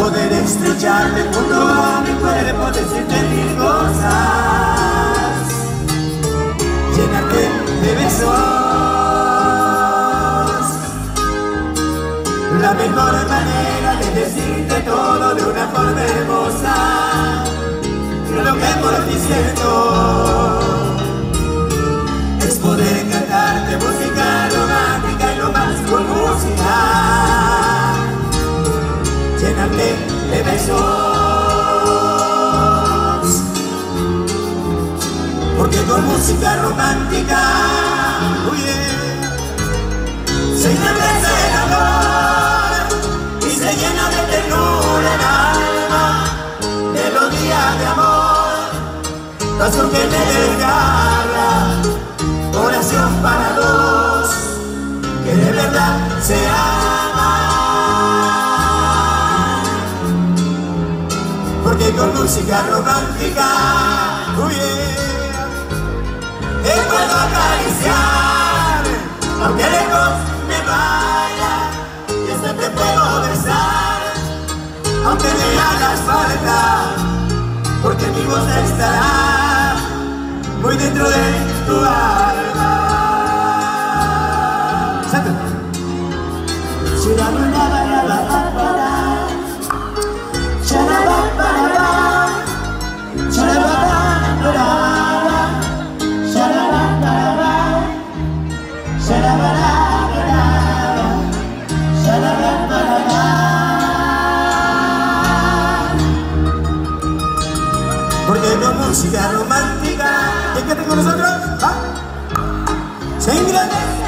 poder estrecharte junto a mi cuerpo, decirte mil cosas, llenarte de besos. La mejor manera de decirte todo de una forma hermosa, lo que por ti siento es poder cantarte música romántica y lo más con música, llenarte de besos. Porque con música romántica, se enaltece el amor y se llena de ternura el alma, melodía de amor, pasión que te desgarra, oración para dos que de verdad se aman. Porque con música romántica, te puedo acariciar, aunque lejos me vaya, y hasta te puedo besar, aunque me hagas falta, porque mi voz estará muy dentro de tu alma. Porque con música romántica, ¿quién canta con nosotros? ¿Ah? ¿Se engrandece?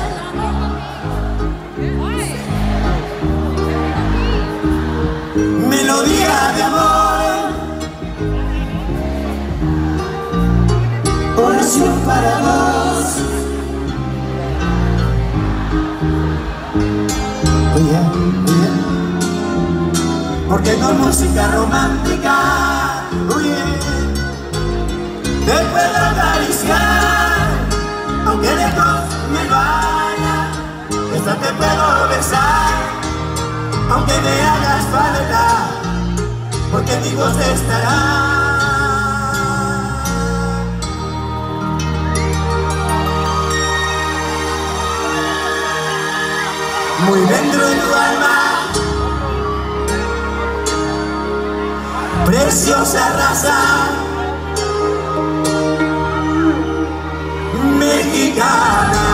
Melodía de amor, oración para dos. Porque con música romántica, te puedo acariciar, aunque lejos me vaya, hasta te puedo besar, aunque me hagas falta, porque mi voz estará muy dentro de tu alma. Preciosa raza mexicana.